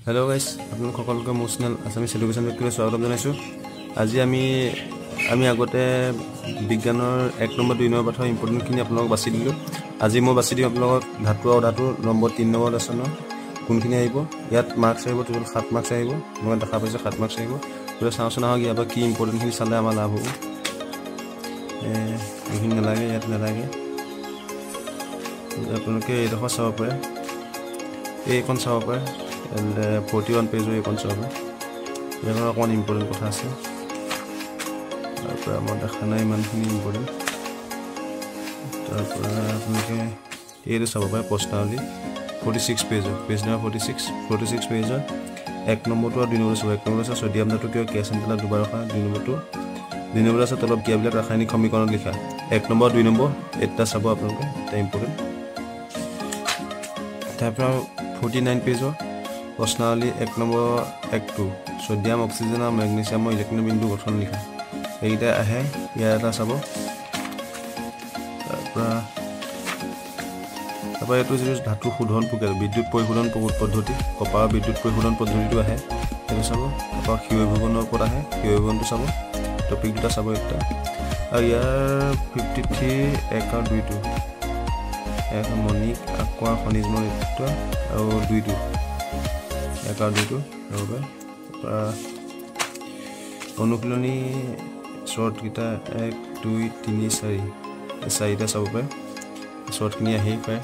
Hello guys আপোনালোক সকলোকে মোৰ চেনেল আসামিছ এডুকেশ্যন ব্যক্তিলৈ স্বাগতম জনাইছো। আজি আমি আগতে বিজ্ঞানৰ 1 নম্বৰ 2 নম্বৰ পাঠৰ ইম্পৰ্টেণ্টখিনি আপোনালোকক বাছি দিলো। আজি মই বাছি দিম আপোনালোকক ধাতু আৰু ধাতু নম্বৰ 3 নম্বৰ লেসনৰ কোনখিনি আহিব। ইয়াত মাৰ্কস আহিব টোটাল 7 মাৰ্কস আহিব। মই দেখা পাইছো 7 মাৰ্কস আহিব। পুৰা চাওঁচোন আহক ইয়াৰ পৰা কি ইম্পৰ্টেণ্টখিনি চালে আমাৰ লাভ হ'ব। এইখিনি নালাগে, ইয়াত নালাগে। আপোনালোকে এইডোখৰ চাব পাৰে, এইখন চাব পাৰে। 41 পেজৰ এইখন চাব পাৰে। ইয়াৰ অকণমান ইম্পৰ্টেণ্ট কথা আছে, তাৰপৰা মই দেখা নাই ইমানখিনি ইম্পৰ্টেণ্ট। তাৰপৰা আপোনালোকে এইটো চাব পাৰে প্ৰশ্নাৱলী 46 পেজৰ, পেজ নম্বৰ 46 পেজৰ 1 নম্বৰটো আৰু 2 নম্বৰ চাব। 1 নম্বৰ আছে ছডিয়াম ধাতু কিয় কেছ এণ্টেলা দুবাৰ ৰখা। 2 নম্বৰ আছে তলত ক্ৰিয়াবিলাক ৰাসায়নিক সমীকৰণত লিখা। 1 নম্বৰ 2 নম্বৰ এটা চাব আপোনালোকে, এটা ইম্পৰ্টেণ্ট। তাৰপৰা 49 পেজৰ প্ৰশ্নাৱলী 1 নম্বৰ 1-2 ছডিয়াম অক্সিজেন আৰু মেগনেছিয়ামৰ ইলেক্ট্ৰন বিন্দু গঠন লিখা। এইকেইটা আহে, ইয়াৰ এটা চাব। তাৰপৰা এইটো যিটো ধাতু শোধন প্ৰক্ৰিয়া বিদ্যুৎ পৰিশোধন পদ্ধতি, কপাৰ বিদ্যুৎ পৰিশোধন পদ্ধতিটো আহে, সেইটো চাব। তাৰপৰা ক্ষয়ভৱনৰ ওপৰত আহে, ক্ষয়ভৱনটো চাব। টপিক দুটা চাব এটা। আৰু ইয়াৰ 53 1 আৰু 2টো এক মণিক আঁকোৱা খনিজ মণিত্ব আৰু 2টো 1 আৰু 2টো হ'ব। তাৰপৰা অনুশীলনী শ্বৰ্টকেইটা 1 2 3 4 এই 4টা চাব পাৰে। শ্বৰ্টখিনি আহি পায়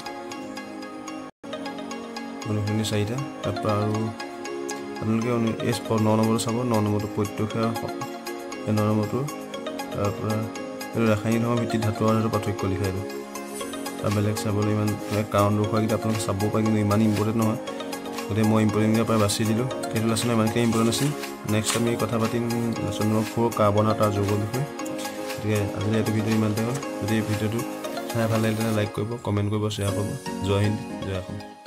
অনুশীলনী 4টা। তাৰপৰা আৰু আপোনালোকে 9 নম্বৰটো চাব। 9 নম্বৰটো প্ৰত্যক্ষ 9 নম্বৰটো। তাৰপৰা এইটো ৰাসায়নিক ধৰ্মৰ ভিত্তিত ধাতু আৰু ধাতু পাৰ্থক্য লিখা। এইটো আৰু বেলেগ চাবলৈ ইমান কাৰণ দেখুৱাকেইটা আপোনালোকে চাব পাৰে, কিন্তু ইমান ইম্পৰ্টেণ্ট নহয়। গতিকে মই ইম্পৰ্টেণ্টৰ পৰা বাছি দিলোঁ। সেইটো লেচনৰ ইমানখিনি ইম্পৰ্টেণ্ট আছিল। নেক্সট আমি কথা পাতিম লেচন নম্বৰ 4 কাৰ্বন আৰু তাৰ যৌগৰ বিষয়ে। গতিকে আজিলৈ এইটো ভিডিঅ' ইমানতে হ'ল। যদি এই ভিডিঅ'টো চাই ভাল লাগিলে লাইক কৰিব, কমেণ্ট কৰিব, শ্বেয়াৰ কৰিব। জয় হিন্দ, জয় অসম।